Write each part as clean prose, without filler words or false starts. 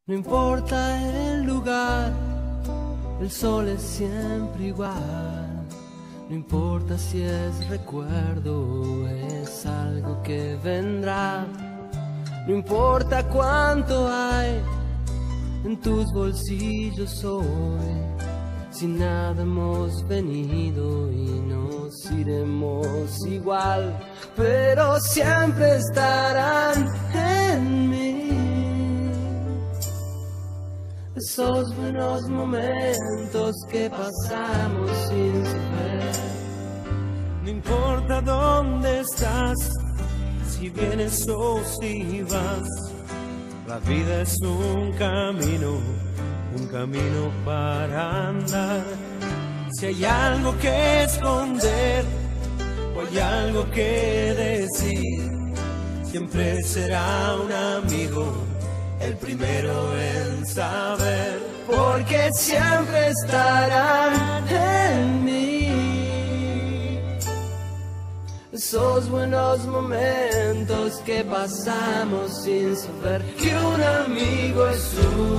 No importa el lugar, el sol es siempre igual. No importa si es recuerdo o es algo que vendrá. No importa cuánto hay en tus bolsillos hoy. Si nada hemos venido y nos iremos igual, pero siempre estarán en mí esos buenos momentos que pasamos sin saber. No importa dónde estás, si vienes o si vas, la vida es un camino para andar. Si hay algo que esconder o hay algo que decir, siempre será un amigo el primero en saber, porque siempre estarán en mí esos buenos momentos que pasamos sin saber que un amigo es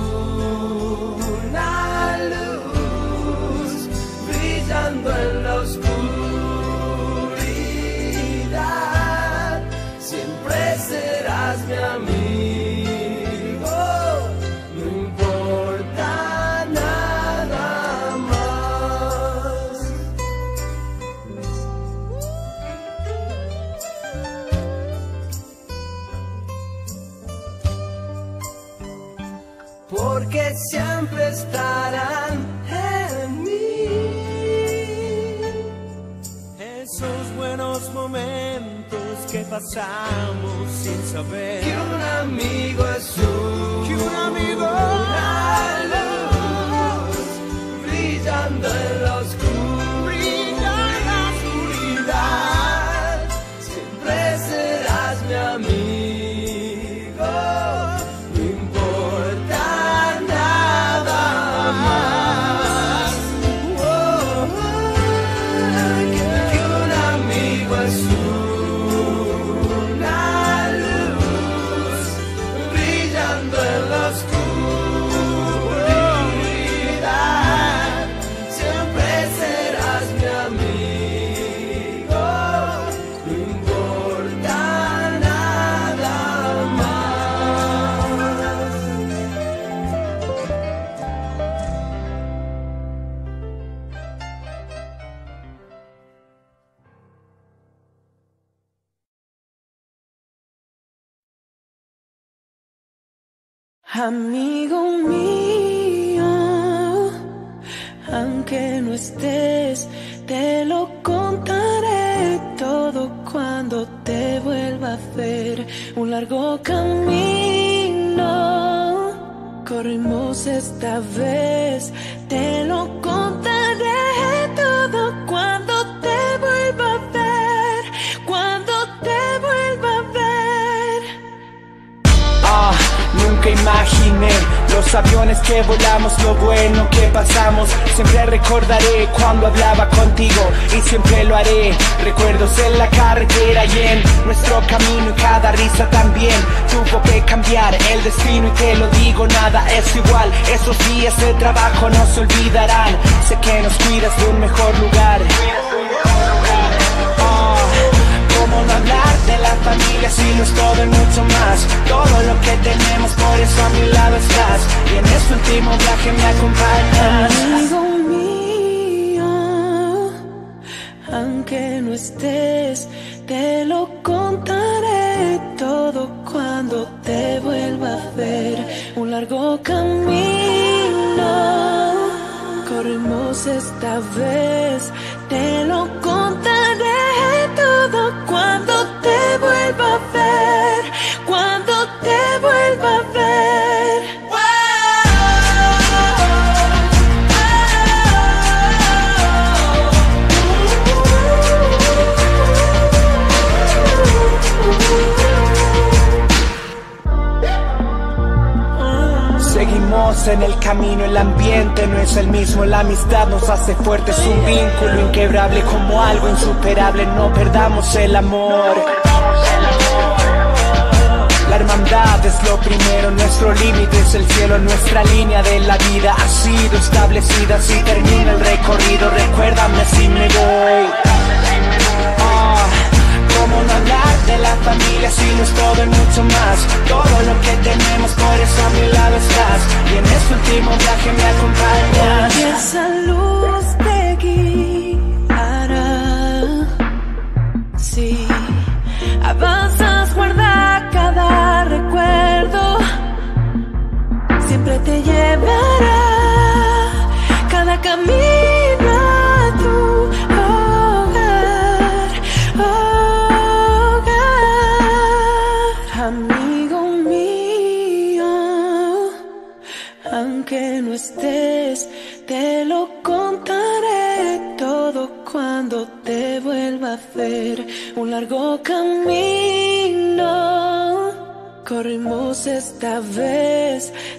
una luz brillando en la oscuridad. Siempre serás mi amigo, no importa nada más. Porque siempre estarán en mí esos buenos momentos que pasamos sin saber que un amigo es una luz brillando en la oscuridad. Siempre serás mi amigo, no importa nada más. Que un amigo es una luz brillando en la oscuridad. Siempre serás mi amigo, no importa nada más. Amigo mío, aunque no estés, te lo contaré todo cuando te vuelva a ver. Un largo camino corrimos esta vez, te lo contaré todo cuando te vuelva a ver, cuando te vuelva a ver. Nunca imaginé los aviones que volamos, lo bueno que pasamos. Siempre recordaré cuando hablaba contigo y siempre lo haré. Recuerdos en la carretera y en nuestro camino, y cada risa también tuvo que cambiar el destino. Y te lo digo, nada es igual, esos días de trabajo no se olvidarán. Sé que nos cuidas de un mejor lugar. ¿Cómo no hablar de la familia si no es todo y mucho más? Todo lo que tenemos, por eso a mi lado estás, y en este último viaje me acompañas. Amigo mío, aunque no estés, te lo contaré todo cuando te vuelva a ver. Un largo camino corrimos esta vez, te lo contaré todo cuando te vuelva a ver, cuando te vuelva a ver. Seguimos en el camino, el ambiente no es el mismo, la amistad nos hace fuertes, un vínculo inquebrable como algo insuperable, no perdamos el amor. La hermandad es lo primero, nuestro límite es el cielo, nuestra línea de la vida ha sido establecida. Si termina el recorrido, recuérdame si me voy. ¿Cómo no hablar de la familia si no es todo y mucho más? Todo lo que tenemos, por eso a mi lado estás, y en este último viaje me acompañas. Y esa luz te guiará. Sí, avanzas, guarda cada recuerdo, siempre te llevará cada camino a tu hogar, hogar, amigo mío. Aunque no estés, te lo contaré todo cuando te vuelva a ver. Un largo camino corrimos esta vez,